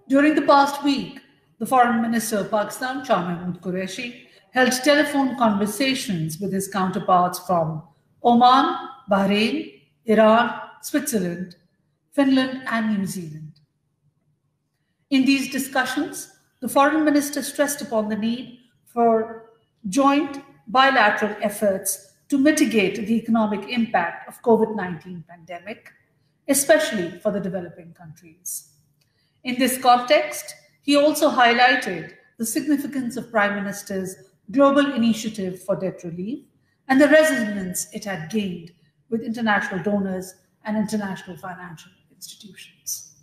During the past week, the Foreign Minister of Pakistan, Shah Mahmood Qureshi, held telephone conversations with his counterparts from Oman, Bahrain, Iran, Switzerland, Finland, and New Zealand. In these discussions, the Foreign Minister stressed upon the need for joint bilateral efforts to mitigate the economic impact of COVID-19 pandemic, especially for the developing countries. In this context, he also highlighted the significance of Prime Minister's global initiative for debt relief and the resonance it had gained with international donors and international financial institutions.